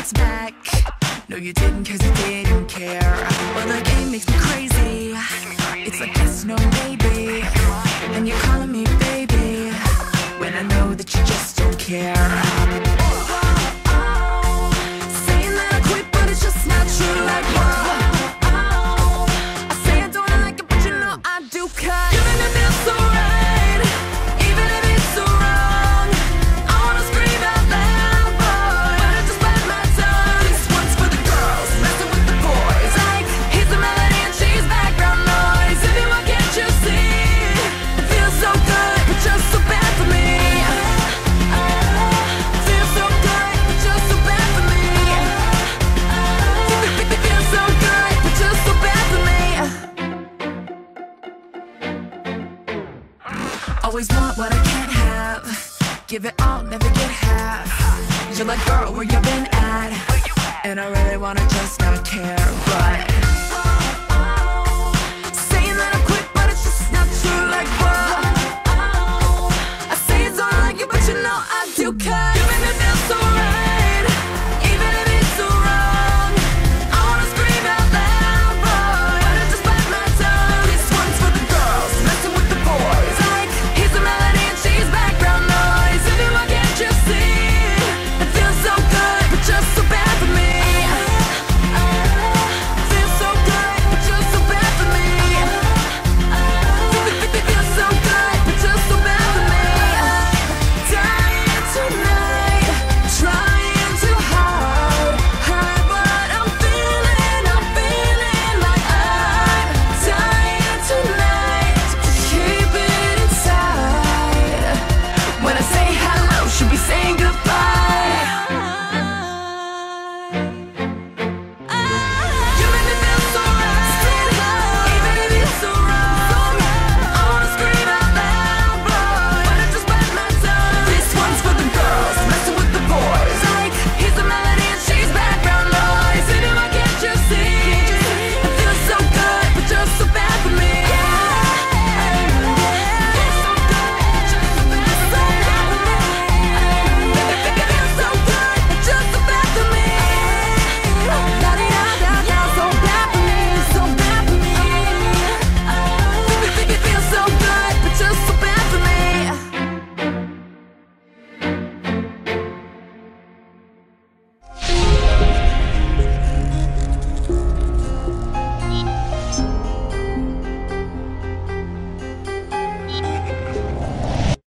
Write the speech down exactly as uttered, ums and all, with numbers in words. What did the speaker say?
text back. No, you didn't, cause you didn't care. Well, the game makes me crazy. It's like yes, no, maybe. And you're calling me baby when I know that you just don't care. Saying that I quit, but it's just not true. Like, whoa, I say I don't like it, but you know I do, cause even if it's so right, even if it's so wrong, I wanna scream out loud, boy, but I just bite my tongue. This one's for the girls, messing with the boys. Like, here's the melody and she's background noise. If you want, can't you see? It feels so good, but just so bad for me. Feels so good, but just so bad for me. Feels so good, but just so bad for me. Always want what I can't have. Give it all, never get half. You're like, girl, where you been at? And I really wanna just not care, but saying that I quit, but it's just not true. Like, whoa, I say it's all like you, but you know I do, cause